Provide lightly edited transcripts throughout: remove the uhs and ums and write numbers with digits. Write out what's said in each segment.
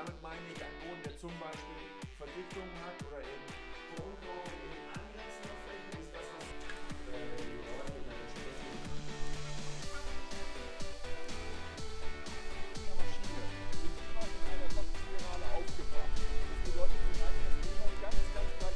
damit meine ich einen Boden, der zum Beispiel Verdichtungen hat oder eben Bodenbauung in angrenzender Fläche ist das, was aufgebracht. Das bedeutet, wir halten das immer ganz gleich.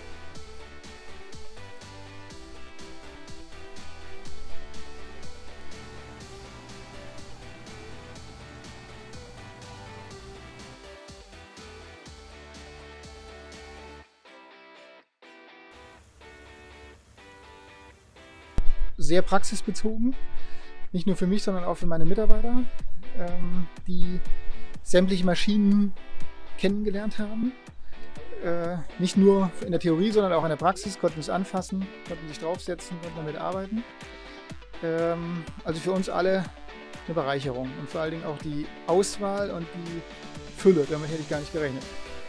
Sehr praxisbezogen, nicht nur für mich, sondern auch für meine Mitarbeiter, die sämtliche Maschinen kennengelernt haben. Nicht nur in der Theorie, sondern auch in der Praxis, konnten es anfassen, konnten sich draufsetzen, konnten damit arbeiten. Also für uns alle eine Bereicherung und vor allen Dingen auch die Auswahl und die Fülle, damit hätte ich gar nicht gerechnet.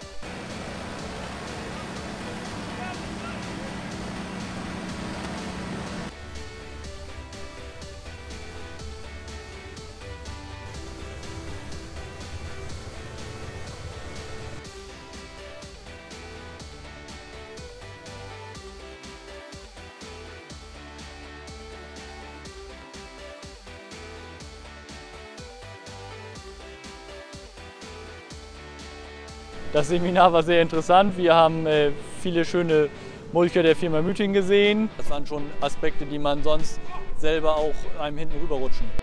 Das Seminar war sehr interessant. Wir haben viele schöne Mulcher der Firma Mütting gesehen. Das waren schon Aspekte, die man sonst selber auch einem hinten rüberrutschen.